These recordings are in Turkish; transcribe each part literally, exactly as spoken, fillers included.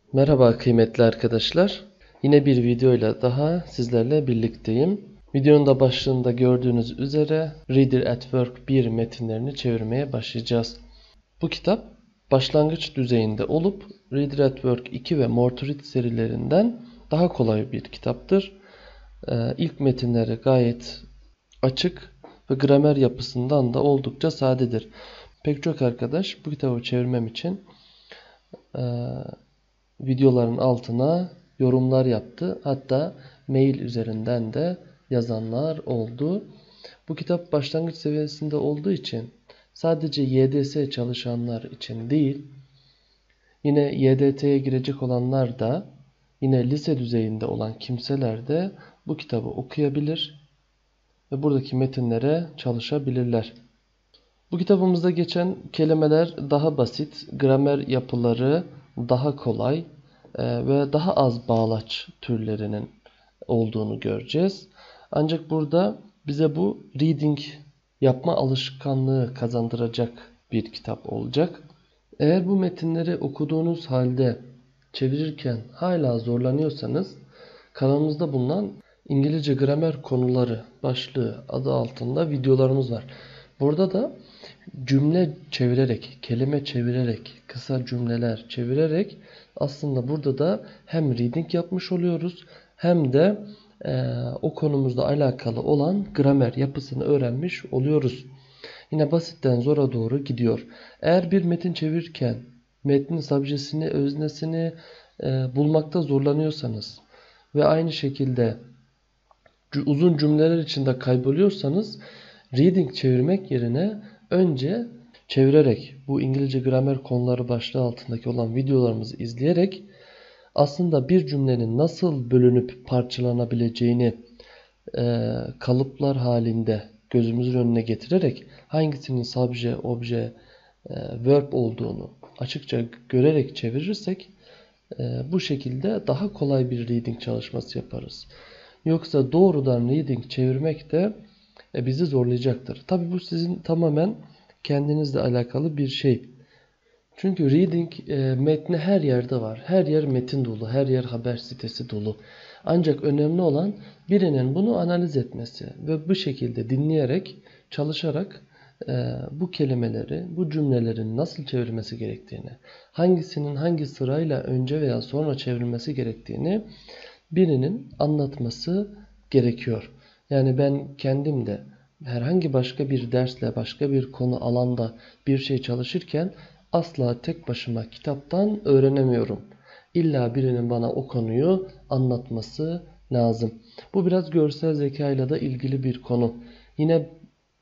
Merhaba kıymetli arkadaşlar. Yine bir videoyla daha sizlerle birlikteyim. Videonun da başlığında gördüğünüz üzere Reader at Work bir metinlerini çevirmeye başlayacağız. Bu kitap başlangıç düzeyinde olup Reader at Work iki ve More to Read serilerinden daha kolay bir kitaptır. Ee, ilk metinleri gayet açık ve gramer yapısından da oldukça sadedir. Pek çok arkadaş bu kitabı çevirmem için e, videoların altına yorumlar yaptı. Hatta mail üzerinden de yazanlar oldu. Bu kitap başlangıç seviyesinde olduğu için sadece Y D S çalışanlar için değil, yine Y D T'ye girecek olanlar da, yine lise düzeyinde olan kimseler de bu kitabı okuyabilir ve buradaki metinlere çalışabilirler. Bu kitabımızda geçen kelimeler daha basit, gramer yapıları daha kolay e, ve daha az bağlaç türlerinin olduğunu göreceğiz. Ancak burada bize bu reading yapma alışkanlığı kazandıracak bir kitap olacak. Eğer bu metinleri okuduğunuz halde çevirirken hala zorlanıyorsanız kanalımızda bulunan İngilizce gramer konuları başlığı adı altında videolarımız var. Burada da cümle çevirerek, kelime çevirerek, kısa cümleler çevirerek aslında burada da hem reading yapmış oluyoruz hem de e, o konumuzla alakalı olan gramer yapısını öğrenmiş oluyoruz. Yine basitten zora doğru gidiyor. Eğer bir metin çevirirken metnin subjesini, öznesini e, bulmakta zorlanıyorsanız ve aynı şekilde uzun cümleler içinde kayboluyorsanız reading çevirmek yerine önce çevirerek, bu İngilizce gramer konuları başlığı altındaki olan videolarımızı izleyerek aslında bir cümlenin nasıl bölünüp parçalanabileceğini e, kalıplar halinde gözümüzün önüne getirerek hangisinin subje, obje, e, verb olduğunu açıkça görerek çevirirsek e, bu şekilde daha kolay bir reading çalışması yaparız. Yoksa doğrudan reading çevirmek de e, bizi zorlayacaktır. Tabi bu sizin tamamen kendinizle alakalı bir şey. Çünkü reading e, metni her yerde var. Her yer metin dolu, her yer haber sitesi dolu. Ancak önemli olan birinin bunu analiz etmesi ve bu şekilde dinleyerek, çalışarak e, bu kelimeleri, bu cümlelerin nasıl çevrilmesi gerektiğini, hangisinin hangi sırayla önce veya sonra çevrilmesi gerektiğini birinin anlatması gerekiyor. Yani ben kendim de herhangi başka bir dersle, başka bir konu alanda bir şey çalışırken asla tek başıma kitaptan öğrenemiyorum. İlla birinin bana o konuyu anlatması lazım. Bu biraz görsel zekayla da ilgili bir konu. Yine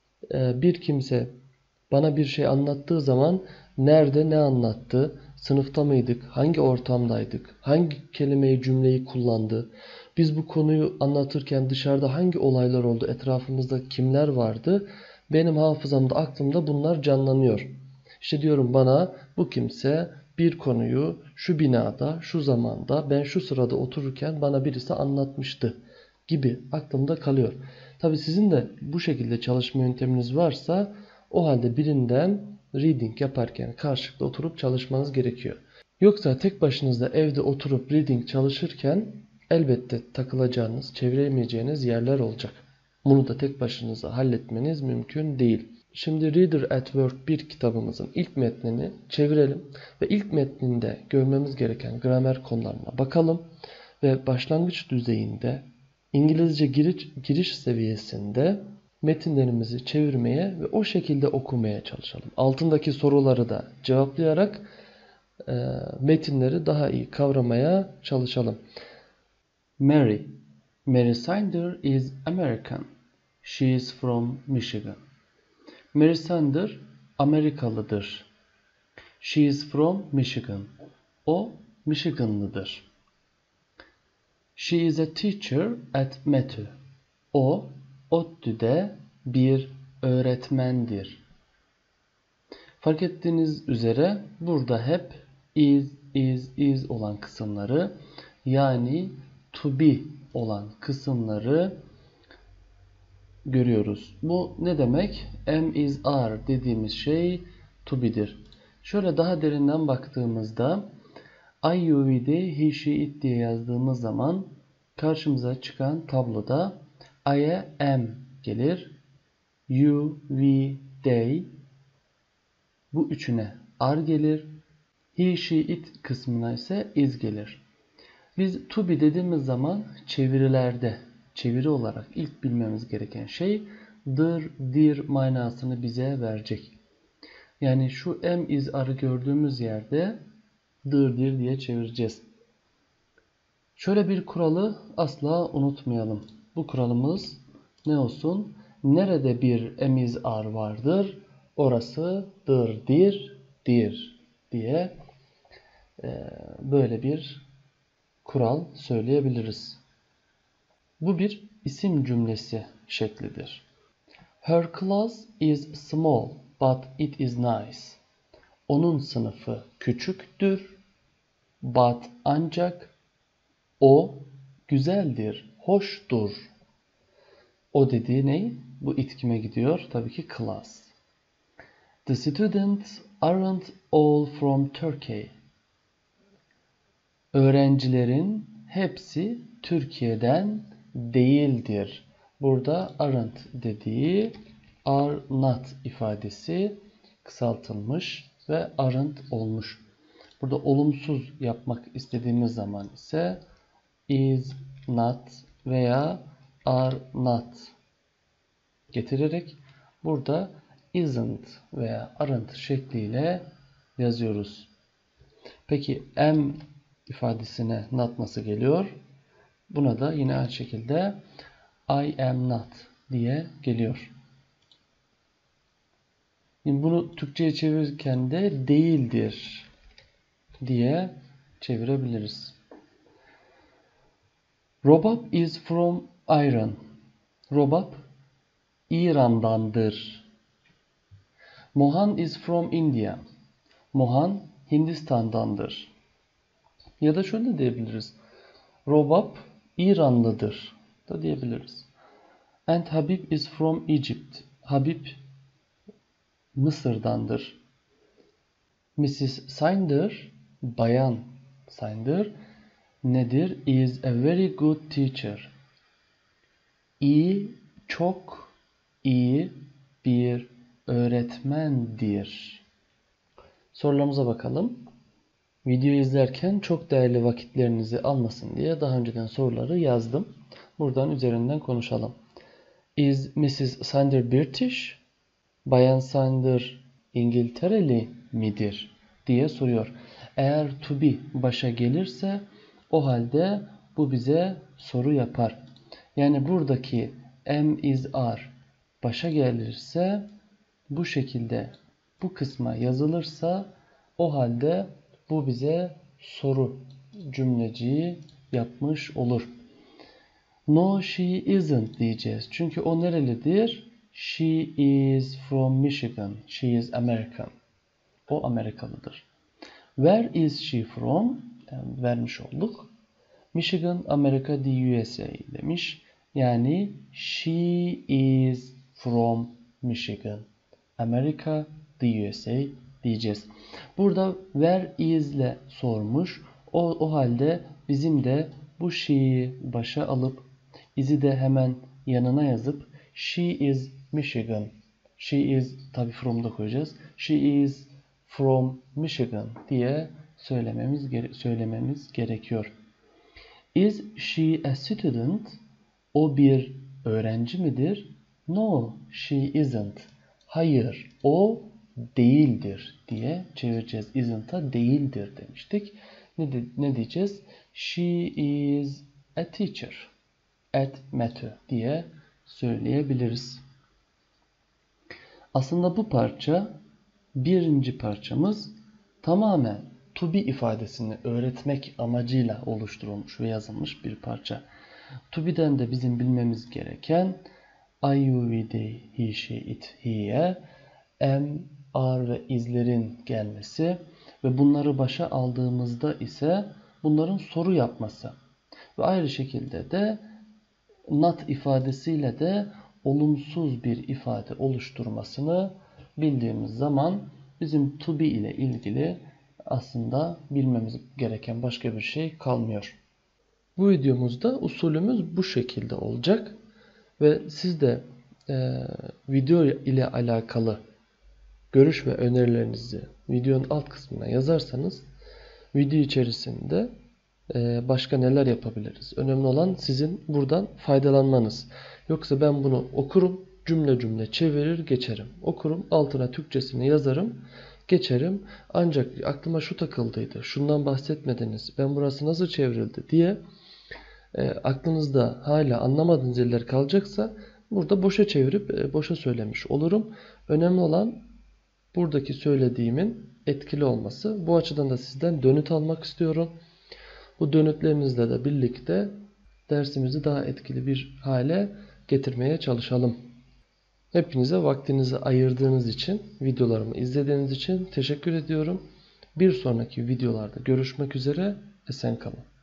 e, bir kimse bana bir şey anlattığı zaman nerede ne anlattı, sınıfta mıydık, hangi ortamdaydık, hangi kelimeyi cümleyi kullandı, biz bu konuyu anlatırken dışarıda hangi olaylar oldu, etrafımızda kimler vardı, benim hafızamda, aklımda bunlar canlanıyor. İşte diyorum bana bu kimse bir konuyu şu binada, şu zamanda, ben şu sırada otururken bana birisi anlatmıştı gibi aklımda kalıyor. Tabii sizin de bu şekilde çalışma yönteminiz varsa o halde birinden reading yaparken karşılıklı oturup çalışmanız gerekiyor. Yoksa tek başınızda evde oturup reading çalışırken elbette takılacağınız, çeviremeyeceğiniz yerler olacak. Bunu da tek başınıza halletmeniz mümkün değil. Şimdi Reader at Work bir kitabımızın ilk metnini çevirelim ve ilk metninde görmemiz gereken gramer konularına bakalım ve başlangıç düzeyinde İngilizce giriş, giriş seviyesinde metinlerimizi çevirmeye ve o şekilde okumaya çalışalım. Altındaki soruları da cevaplayarak e, metinleri daha iyi kavramaya çalışalım. Mary. Mary Sander is American. She is from Michigan. Mary Sander Amerikalıdır. She is from Michigan. O Michiganlıdır. She is a teacher at Metü. O ODTÜ'de bir öğretmendir. Fark ettiğiniz üzere burada hep is, is, is olan kısımları, yani to be olan kısımları görüyoruz. Bu ne demek? Am, is, are dediğimiz şey to be'dir. Şöyle daha derinden baktığımızda I, you, we de he, she, it diye yazdığımız zaman karşımıza çıkan tabloda I'ye am gelir. You, we, they bu üçüne are gelir. He, she, it kısmına ise is gelir. Biz to be dediğimiz zaman çevirilerde, çeviri olarak ilk bilmemiz gereken şey dır, dir manasını bize verecek. Yani şu am, is, are'ı gördüğümüz yerde dır, dir diye çevireceğiz. Şöyle bir kuralı asla unutmayalım. Bu kuralımız ne olsun? Nerede bir am, is, are vardır, orası dır, dir, dir diye e, böyle bir kural söyleyebiliriz. Bu bir isim cümlesi şeklidir. Her class is small but it is nice. Onun sınıfı küçüktür but ancak o güzeldir, hoştur. O dediği ne? Bu it kime gidiyor? Tabii ki class. The students aren't all from Turkey. Öğrencilerin hepsi Türkiye'den değildir. Burada aren't dediği are not ifadesi kısaltılmış ve aren't olmuş. Burada olumsuz yapmak istediğimiz zaman ise is not veya are not getirerek burada isn't veya aren't şekliyle yazıyoruz. Peki am ifadesine not nasıl geliyor? Buna da yine aynı şekilde I am not diye geliyor. Şimdi bunu Türkçe'ye çevirirken de değildir diye çevirebiliriz. Robab is from Iran. Robab İran'dandır. Mohan is from India. Mohan Hindistan'dandır. Ya da şöyle diyebiliriz. Robab İranlıdır da diyebiliriz. And Habib is from Egypt. Habib Mısır'dandır. missus Sander, Bayan Sander nedir? Is a very good teacher. İyi, çok iyi bir öğretmendir. Sorularımıza bakalım. Videoyu izlerken çok değerli vakitlerinizi almasın diye daha önceden soruları yazdım. Buradan üzerinden konuşalım. Is missus Sander British? Bayan Sander İngiltereli midir? Diye soruyor. Eğer to be başa gelirse o halde bu bize soru yapar. Yani buradaki am, is, are başa gelirse bu şekilde bu kısma yazılırsa o halde bu bize soru cümleciği yapmış olur. No, she isn't diyeceğiz. Çünkü o nerelidir? She is from Michigan. She is American. O Amerikalıdır. Where is she from? Yani vermiş olduk. Michigan, Amerika, the U S A demiş. Yani she is from Michigan. Amerika, the U S A diyeceğiz. Burada where is ile sormuş. O, o halde bizim de bu she'yi başa alıp is'i de hemen yanına yazıp she is Michigan. She is tabi from'da koyacağız. She is from Michigan diye söylememiz söylememiz gerekiyor. Is she a student? O bir öğrenci midir? No, she isn't. Hayır, o değildir diye çevireceğiz. Isn't'a değildir demiştik. Ne, de, ne diyeceğiz? She is a teacher at Metö diye söyleyebiliriz. Aslında bu parça birinci parçamız tamamen to be ifadesini öğretmek amacıyla oluşturulmuş ve yazılmış bir parça. To be'den de bizim bilmemiz gereken I, you, we, they, he, she, it, he'ye am, are ve is'lerin gelmesi ve bunları başa aldığımızda ise bunların soru yapması ve ayrı şekilde de not ifadesiyle de olumsuz bir ifade oluşturmasını bildiğimiz zaman bizim to be ile ilgili aslında bilmemiz gereken başka bir şey kalmıyor. Bu videomuzda usulümüz bu şekilde olacak ve siz de e, video ile alakalı görüş ve önerilerinizi videonun alt kısmına yazarsanız video içerisinde e, başka neler yapabiliriz? Önemli olan sizin buradan faydalanmanız. Yoksa ben bunu okurum, cümle cümle çevirir geçerim. Okurum, altına Türkçesini yazarım, geçerim. Ancak aklıma şu takıldıydı, şundan bahsetmediniz, ben burası nasıl çevrildi diye e, aklınızda hala anlamadığınız yerler kalacaksa burada boşa çevirip e, boşa söylemiş olurum. Önemli olan buradaki söylediğimin etkili olması. Bu açıdan da sizden dönüt almak istiyorum. Bu dönütlerinizle de birlikte dersimizi daha etkili bir hale getirmeye çalışalım. Hepinize vaktinizi ayırdığınız için, videolarımı izlediğiniz için teşekkür ediyorum. Bir sonraki videolarda görüşmek üzere. Esen kalın.